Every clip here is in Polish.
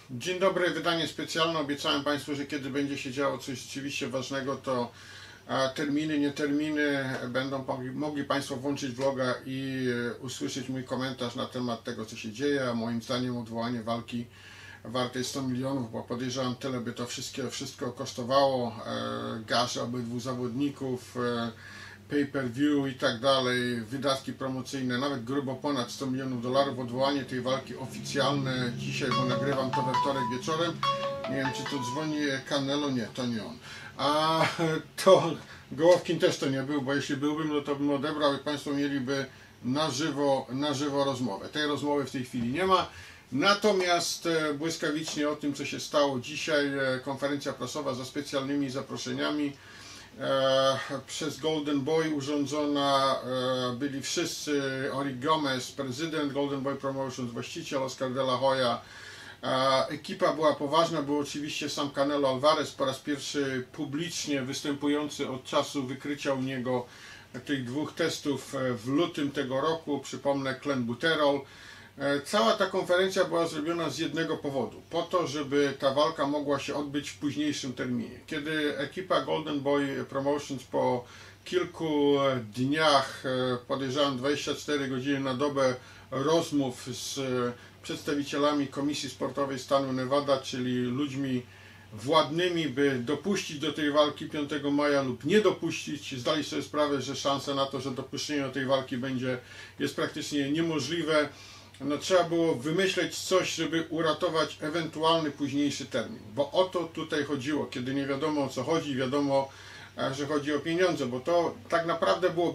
Dzień dobry, wydanie specjalne. Obiecałem Państwu, że kiedy będzie się działo coś rzeczywiście ważnego, to terminy, nie terminy, będą mogli Państwo włączyć vloga i usłyszeć mój komentarz na temat tego, co się dzieje. A moim zdaniem odwołanie walki warte jest 100 milionów, bo podejrzewam, tyle by to wszystko kosztowało. Gaże obydwu zawodników, pay-per-view i tak dalej, wydatki promocyjne, nawet grubo ponad 100 milionów dolarów. Odwołanie tej walki oficjalne dzisiaj, bo nagrywam to we wtorek wieczorem. Nie wiem, czy to dzwoni Canelo, nie, to nie on. A to Gołowkin też to nie był, bo jeśli byłbym, no to bym odebrał i Państwo mieliby na żywo rozmowę. Tej rozmowy w tej chwili nie ma. Natomiast błyskawicznie o tym, co się stało dzisiaj, konferencja prasowa ze specjalnymi zaproszeniami. Przez Golden Boy urządzona, byli wszyscy: Oric Gomez, prezydent Golden Boy Promotions, właściciel Oscar de la Hoya. Ekipa była poważna, był oczywiście sam Canelo Alvarez, po raz pierwszy publicznie występujący od czasu wykrycia u niego tych dwóch testów w lutym tego roku, przypomnę, clenbuterol. Cała ta konferencja była zrobiona z jednego powodu, po to, żeby ta walka mogła się odbyć w późniejszym terminie. Kiedy ekipa Golden Boy Promotions po kilku dniach, podejrzewam 24 godziny na dobę rozmów z przedstawicielami Komisji Sportowej stanu Nevada, czyli ludźmi władnymi, by dopuścić do tej walki 5 maja lub nie dopuścić, zdali sobie sprawę, że szanse na to, że dopuszczenie do tej walki jest praktycznie niemożliwe. No, trzeba było wymyśleć coś, żeby uratować ewentualny późniejszy termin, bo o to tutaj chodziło, kiedy nie wiadomo, o co chodzi, wiadomo, że chodzi o pieniądze, bo to tak naprawdę była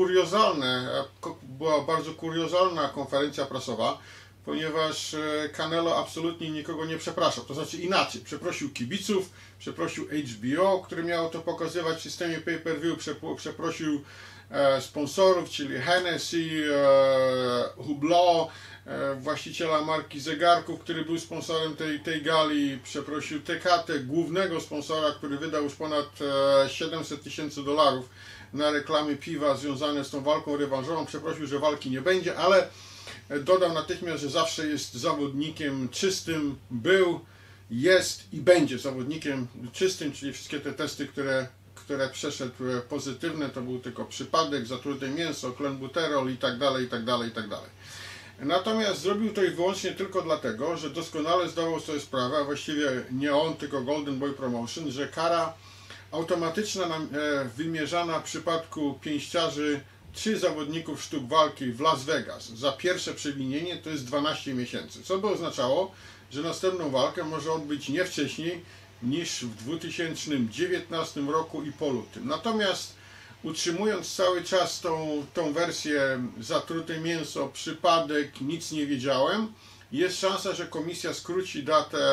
bardzo kuriozalna konferencja prasowa, ponieważ Canelo absolutnie nikogo nie przepraszał, to znaczy inaczej, przeprosił kibiców, przeprosił HBO, który miało to pokazywać w systemie pay-per-view, przeprosił sponsorów, czyli Hennessy, Hublot, właściciela marki zegarków, który był sponsorem tej gali, przeprosił TKT, głównego sponsora, który wydał już ponad 700 000 dolarów na reklamy piwa związane z tą walką rewanżową, przeprosił, że walki nie będzie, ale dodał natychmiast, że zawsze jest zawodnikiem czystym, jest i będzie zawodnikiem czystym, czyli wszystkie te testy, które przeszedł pozytywne, to był tylko przypadek, zatrute mięso, clenbuterol i tak dalej, i tak dalej, i tak dalej. Natomiast zrobił to i wyłącznie tylko dlatego, że doskonale zdawał sobie sprawę, a właściwie nie on, tylko Golden Boy Promotion, że kara automatyczna wymierzana w przypadku pięściarzy 3 zawodników sztuk walki w Las Vegas za pierwsze przewinienie to jest 12 miesięcy, co by oznaczało, że następną walkę może odbyć nie wcześniej niż w 2019 roku i po lutym. Natomiast utrzymując cały czas tą wersję zatrute mięso, przypadek, nic nie wiedziałem, jest szansa, że komisja skróci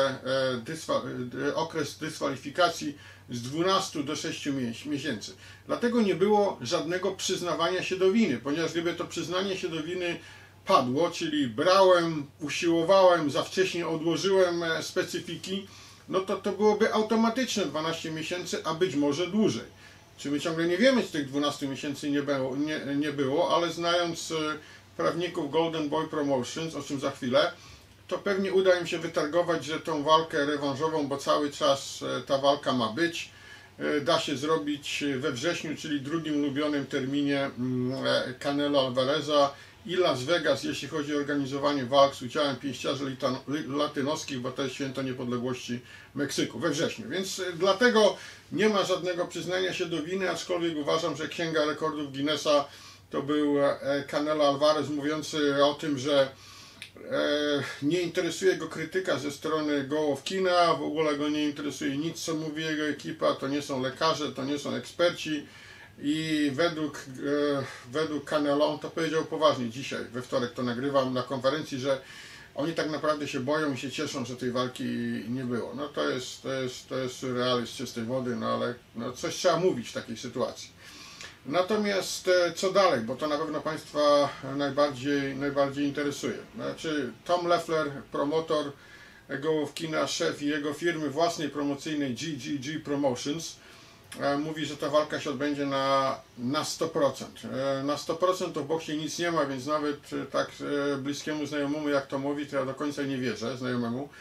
okres dyskwalifikacji z 12 do 6 miesięcy. Dlatego nie było żadnego przyznawania się do winy, ponieważ gdyby to przyznanie się do winy padło, czyli brałem, usiłowałem, za wcześnie odłożyłem specyfiki, no to byłoby automatyczne 12 miesięcy, a być może dłużej. Czy my ciągle nie wiemy, czy tych 12 miesięcy nie było, ale znając prawników Golden Boy Promotions, o czym za chwilę, to pewnie uda im się wytargować, że tą walkę rewanżową, bo cały czas ta walka ma być, da się zrobić we wrześniu, czyli drugim ulubionym terminie Canelo Alvareza i Las Vegas, jeśli chodzi o organizowanie walk z udziałem pięściarzy latynoskich, bo to jest święto niepodległości Meksyku we wrześniu. Więc dlatego nie ma żadnego przyznania się do winy, aczkolwiek uważam, że Księga Rekordów Guinnessa to był Canelo Alvarez mówiący o tym, że nie interesuje go krytyka ze strony Gołowkina, w ogóle go nie interesuje nic, co mówi jego ekipa, to nie są lekarze, to nie są eksperci. I według Canelo, on to powiedział poważnie dzisiaj, we wtorek to nagrywam na konferencji, że oni tak naprawdę się boją i się cieszą, że tej walki nie było. No to jest surrealizm z czystej wody, no ale no coś trzeba mówić w takiej sytuacji. Natomiast co dalej, bo to na pewno Państwa najbardziej interesuje. Znaczy Tom Leffler, promotor Gołowkina, szef jego firmy własnej promocyjnej GGG Promotions, mówi, że ta walka się odbędzie na 100%. Na 100% to w boksie nic nie ma, więc nawet tak bliskiemu znajomemu jak to mówi, to ja do końca nie wierzę znajomemu.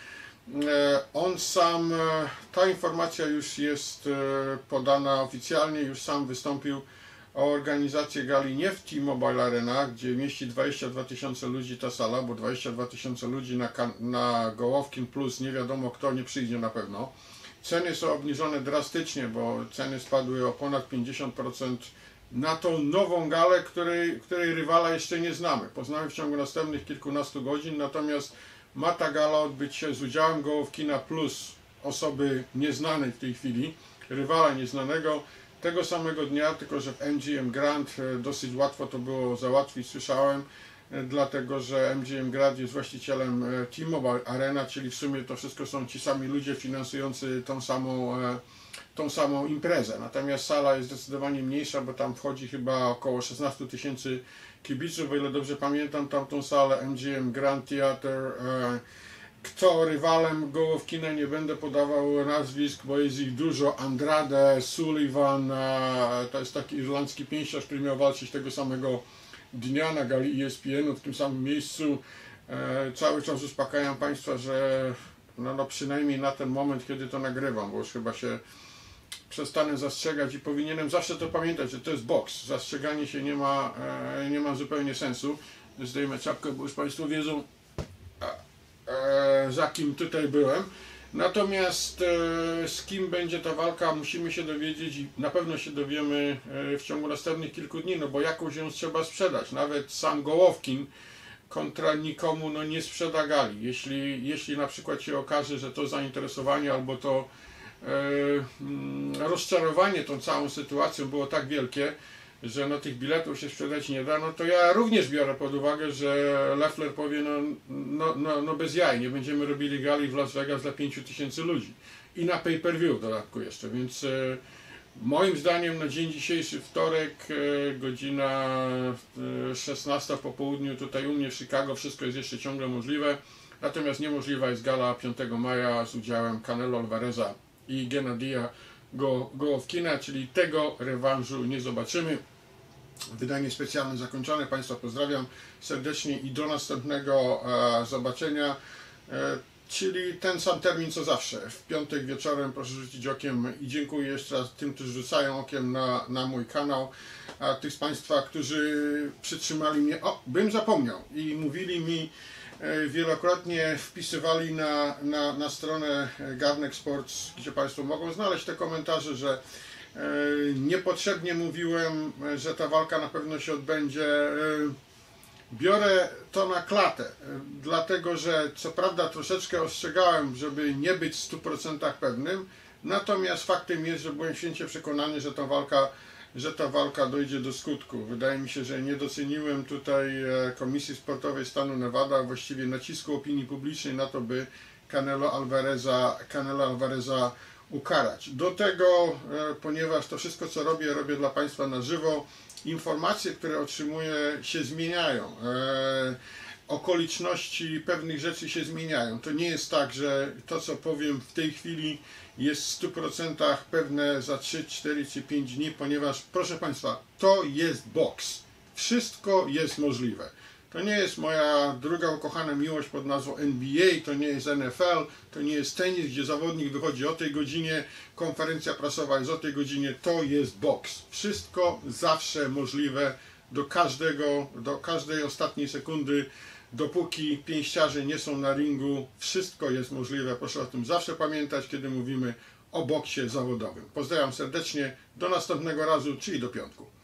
On sam, ta informacja już jest podana oficjalnie, już sam wystąpił o organizację gali nie w T-Mobile Arena, gdzie mieści 22 000 ludzi ta sala, bo 22 000 ludzi na Gołowkin plus nie wiadomo kto nie przyjdzie na pewno. Ceny są obniżone drastycznie, bo ceny spadły o ponad 50% na tą nową galę, której rywala jeszcze nie znamy. Poznamy w ciągu następnych kilkunastu godzin, natomiast ma ta gala odbyć się z udziałem Gołowkina plus osoby nieznanej w tej chwili, rywala nieznanego, tego samego dnia, tylko że w MGM Grand dosyć łatwo to było załatwić, słyszałem, dlatego że MGM Grand jest właścicielem T-Mobile Arena, czyli w sumie to wszystko są ci sami ludzie finansujący tą samą imprezę. Natomiast sala jest zdecydowanie mniejsza, bo tam wchodzi chyba około 16 000 kibiców, o ile dobrze pamiętam tamtą salę MGM Grand Theatre. Kto rywalem Gołowkina, nie będę podawał nazwisk, bo jest ich dużo. Andrade, Sullivan, to jest taki irlandzki pięściarz, który miał walczyć tego samego dnia na gali ESPN-u w tym samym miejscu. Cały czas uspokajam Państwa, że no przynajmniej na ten moment, kiedy to nagrywam, bo już chyba się przestanę zastrzegać i powinienem zawsze to pamiętać, że to jest boks. Zastrzeganie się nie ma zupełnie sensu. Zdejmę czapkę, bo już Państwo wiedzą, za kim tutaj byłem. Natomiast z kim będzie ta walka, musimy się dowiedzieć i na pewno się dowiemy w ciągu następnych kilku dni, no bo jakąś ją trzeba sprzedać. Nawet sam Gołowkin kontra nikomu no nie sprzeda gali. Jeśli na przykład się okaże, że to zainteresowanie albo to rozczarowanie tą całą sytuacją było tak wielkie, że no tych biletów się sprzedać nie da, no to ja również biorę pod uwagę, że Leffler powie, no bez jaj, nie będziemy robili gali w Las Vegas dla 5000 ludzi. I na pay-per-view w dodatku jeszcze, więc moim zdaniem na dzień dzisiejszy, wtorek, godzina 16 po południu, tutaj u mnie w Chicago, wszystko jest jeszcze ciągle możliwe, natomiast niemożliwa jest gala 5 maja z udziałem Canelo Alvareza i Gennadija Gołowkina, czyli tego rewanżu nie zobaczymy. Wydanie specjalne zakończone. Państwa pozdrawiam serdecznie i do następnego zobaczenia. Czyli ten sam termin co zawsze. W piątek wieczorem proszę rzucić okiem i dziękuję jeszcze raz tym, którzy rzucają okiem na mój kanał. A tych z Państwa, którzy przytrzymali mnie, bym zapomniał i mówili mi, wielokrotnie wpisywali na stronę Garnek Sports, gdzie Państwo mogą znaleźć te komentarze, że niepotrzebnie mówiłem, że ta walka na pewno się odbędzie. Biorę to na klatę, dlatego że co prawda troszeczkę ostrzegałem, żeby nie być w 100% pewnym, natomiast faktem jest, że byłem święcie przekonany, że ta walka dojdzie do skutku. Wydaje mi się, że nie doceniłem tutaj Komisji Sportowej stanu Nevada, właściwie nacisku opinii publicznej na to, by Canelo Alvareza ukarać. Do tego, ponieważ to wszystko co robię dla Państwa na żywo, informacje, które otrzymuję się zmieniają. Okoliczności pewnych rzeczy się zmieniają. To nie jest tak, że to co powiem w tej chwili jest w 100% pewne za 3, 4 czy 5 dni, ponieważ proszę Państwa, to jest boks. Wszystko jest możliwe. To nie jest moja druga ukochana miłość pod nazwą NBA, to nie jest NFL, to nie jest tenis, gdzie zawodnik wychodzi o tej godzinie, konferencja prasowa jest o tej godzinie, to jest boks. Wszystko zawsze możliwe do każdej ostatniej sekundy, dopóki pięściarze nie są na ringu, wszystko jest możliwe. Proszę o tym zawsze pamiętać, kiedy mówimy o boksie zawodowym. Pozdrawiam serdecznie, do następnego razu, czyli do piątku.